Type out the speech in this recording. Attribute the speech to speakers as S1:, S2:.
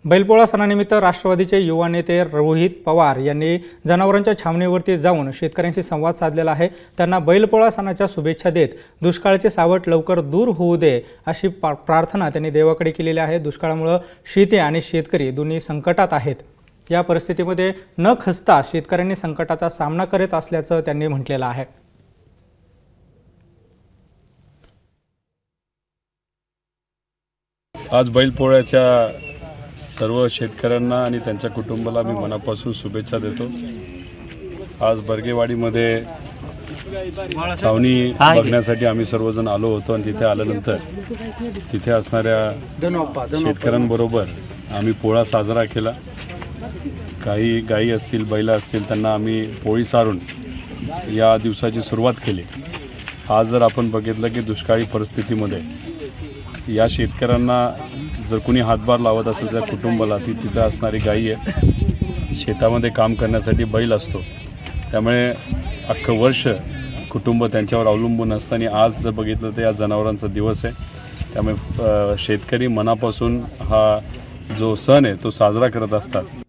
S1: बैलपोळा सणानिमित्त राष्ट्रवादीचे युवा नेते रोहित पवार यांनी जनावरांच्या छावणीवरती जाऊन शेतकऱ्यांशी संवाद साधलेला आहे। त्यांना बैलपोळा सणाच्या शुभेच्छा देत दुष्काळाचे सावट लवकर दूर होऊ दे अशी प्रार्थना त्यांनी देवाकडे केलेली आहे। दुष्काळामुळे शेती आणि शेतकरी दोन्ही संकटात आहेत। या परिस्थितीमध्ये न खचता शेतकऱ्यांनी संकटाचा सामना करत असल्याचं त्यांनी म्हटलेलं आहे।
S2: आज बैलपोळ्याच्या सर्व शेतकऱ्यांना आणि त्यांच्या कुटुंबाला मी मनापासून शुभेच्छा देतो। आज बर्गेवाडीमध्ये छावणी बघण्यासाठी आम्ही सर्वजण आलो होतो आणि तिथे आल्यानंतर तिथे असणाऱ्या शेतकऱ्यांबरोबर आम्ही पोळा साजरा केला। काही गायी असतील, बैल असतील, त्यांना आम्ही पोळी सारून या दिवसाची सुरुवात केली। आज जर आपण बघितलं की दुष्काळी परिस्थितीमध्ये या शेतकऱ्यांना जर कोणी हातभार लावत असेल त्या कुटुंबाला, ती तिथं असणारी गायी आहे, शेतामध्ये काम करण्यासाठी बैल असतो, त्यामुळे अख्खं वर्ष कुटुंब त्यांच्यावर अवलंबून असतं आणि आज जर बघितलं तर या जनावरांचा दिवस आहे। त्यामुळे शेतकरी मनापासून हा जो सण आहे तो साजरा करत असतात।